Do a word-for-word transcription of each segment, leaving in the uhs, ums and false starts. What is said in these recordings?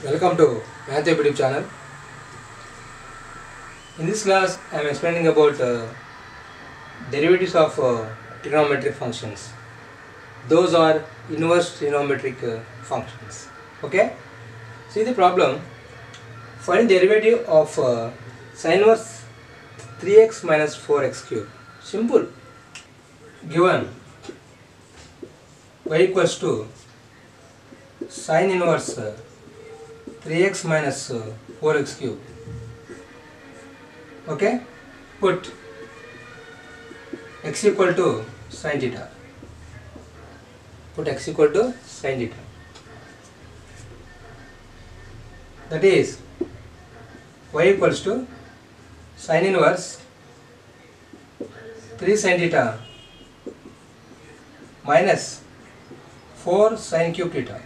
Welcome to Math YouTube channel. In this class, I am explaining about uh, derivatives of uh, trigonometric functions. Those are inverse trigonometric uh, functions. Okay. See the problem. Find derivative of uh, sin inverse three x minus four x cube. Simple. Given y equals to sin inverse uh, three x minus uh, four x cube. Okay, put x equal to sin theta. Put x equal to sin theta. That is y equals to sin inverse three sin theta minus four sin cube theta.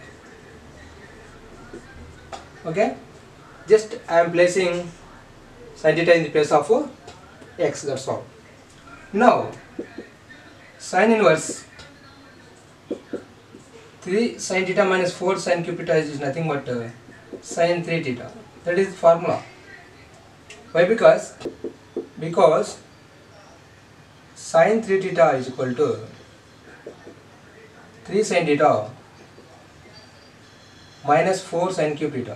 Okay, just I am placing sin theta in the place of x, that's all. Now sin inverse three sin theta minus four sin cube theta is nothing but uh, sin three theta. That is the formula. Why? Because because sin three theta is equal to three sin theta minus four sin cube theta.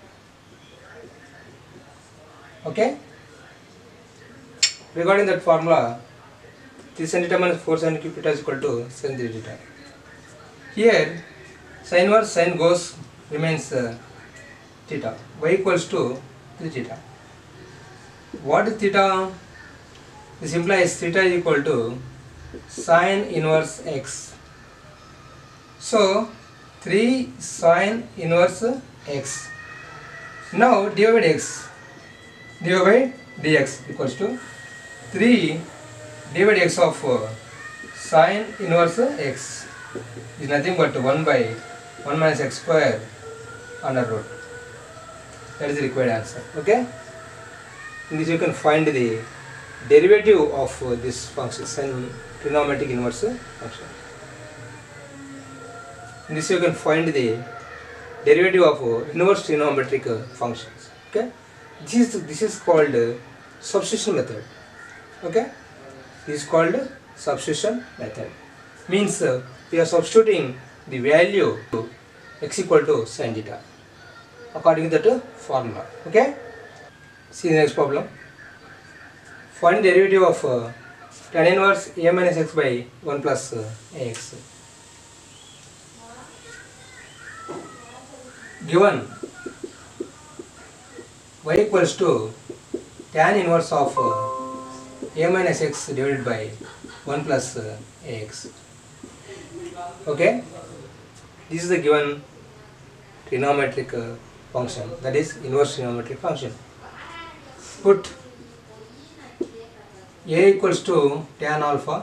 Okay, regarding that formula, three sin theta minus four sin cube theta is equal to sin three theta. Here sin inverse sin goes remains uh, theta. Y equals to three theta. What is theta? This implies theta is equal to sin inverse x. So three sin inverse x. Now divide by x. Divided by dx equals to three divided x of uh, sin inverse x is nothing but one by one minus x square under root. That is the required answer. Okay. In this you can find the derivative of uh, this function, sin trigonometric inverse function. In this you can find the derivative of uh, inverse trigonometric uh, functions. Okay. This is, this is called uh, substitution method. Okay, this is called uh, substitution method. Means uh, we are substituting the value to x equal to sin theta according to that uh, formula. Okay, see the next problem. Find derivative of uh, tan inverse a minus x by one plus uh, ax. Given y equals to tan inverse of uh, a minus x divided by one plus uh, ax. Okay, this is the given trigonometric uh, function, that is inverse trigonometric function. Put a equals to tan alpha,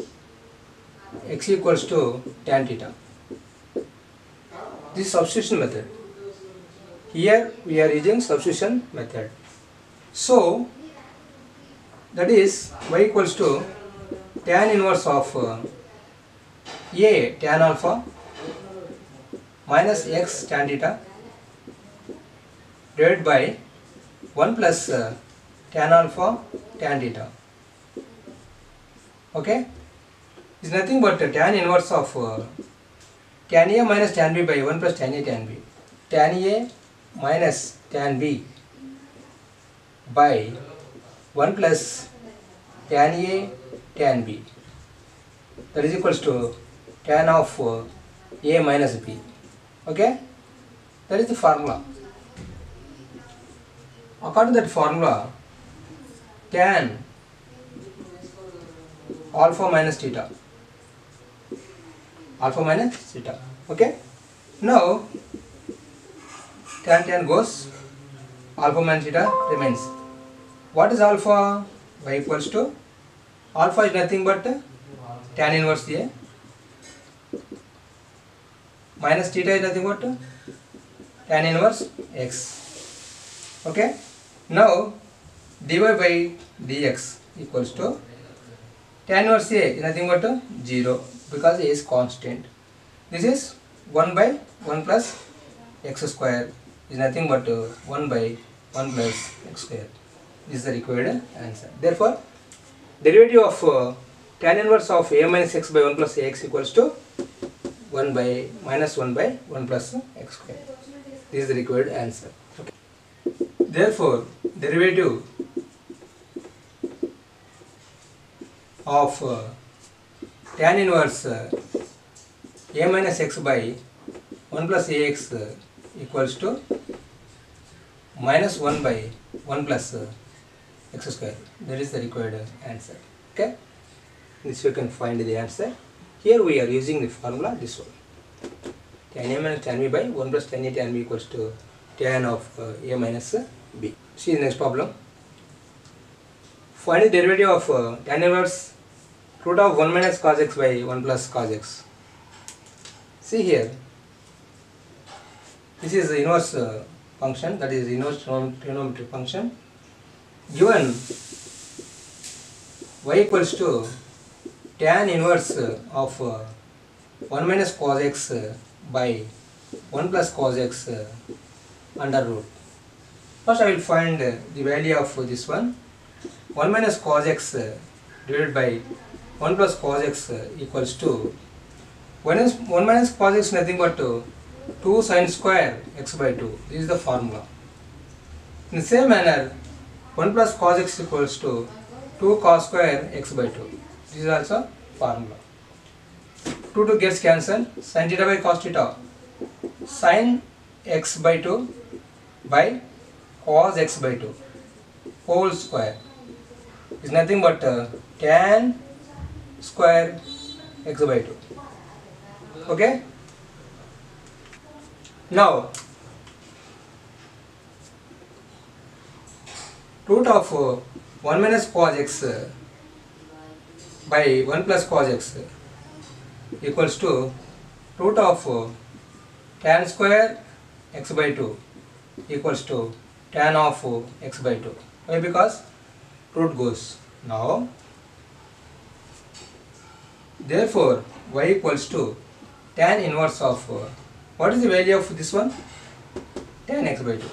x equals to tan theta. This is substitution method. Here we are using substitution method. So that is y equals to tan inverse of uh, a tan alpha minus x tan theta divided by one plus uh, tan alpha tan theta. Okay, is nothing but uh, tan inverse of uh, tan a minus tan b by one plus tan a tan b. Tan a minus tan b by one plus tan a tan b, that is equals to tan of uh, a minus b. Okay, that is the formula. According to that formula, tan alpha minus theta, alpha minus theta. Okay, now tan tan goes, alpha minus theta remains. What is alpha? Y equals to alpha is nothing but tan inverse a minus theta is nothing but tan inverse x. Okay, now dy by dx equals to tan inverse a is nothing but zero because a is constant. This is one by one plus x square is nothing but uh, one by one plus x square. This is the required answer. Therefore, derivative of uh, tan inverse of a minus x by one plus ax equals to one by minus one by one plus x square. This is the required answer. Okay. Therefore, derivative of uh, tan inverse uh, a minus x by one plus ax uh, equals to minus one by one plus uh, x square. That is the required answer. Okay. This you can find the answer. Here we are using the formula, this one. Tan a minus tan b by one plus tan a tan b equals to tan of uh, a minus b. See the next problem. Find the derivative of uh, tan inverse root of one minus cos x by one plus cos x. See here, this is the inverse uh, function, that is inverse trigonometric function. Given y equals to tan inverse uh, of uh, one minus cos x uh, by one plus cos x uh, under root. First I will find uh, the value of uh, this one. one minus cos x uh, divided by one plus cos x uh, equals to one, is, one minus cos x is nothing but uh, two sin square x by two. This is the formula. In the same manner, one plus cos x equals to two cos square x by two. This is also formula. two two gets cancelled. Sin theta by cos theta. Sin x by two by cos x by two whole square is nothing but uh, tan square x by two. Okay. Now root of uh, one minus cos x uh, by one plus cos x uh, equals to root of uh, tan square x by two equals to tan of uh, x by two. Why? Because root goes. Now therefore y equals to tan inverse of uh, what is the value of this one? Tan x by two.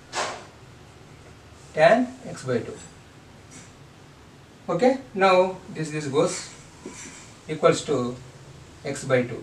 Tan x by two. Okay. Now this this goes equals to x by two.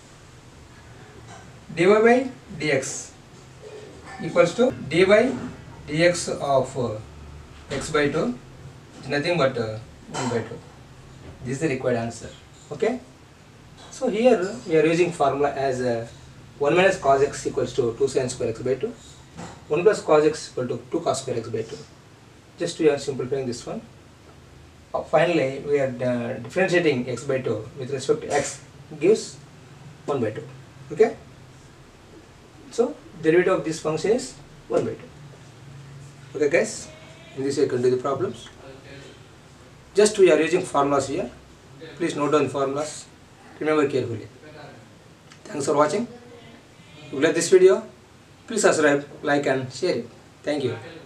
dy by dx equals to dy dx of uh, x by two is nothing but uh, one by two. This is the required answer. Okay. So here we are using formula as uh, one minus cos x equals to two sin square x by two. one plus cos x equal to two cos square x by two. Just we are simplifying this one. Uh, finally, we are uh, differentiating x by two with respect to x gives one by two. Okay. So derivative of this function is one by two. Okay guys, in this way you can do the problems. Just we are using formulas here. Please note down the formulas. Remember carefully. Thanks for watching. If you like this video, please subscribe, like and share it. Thank you.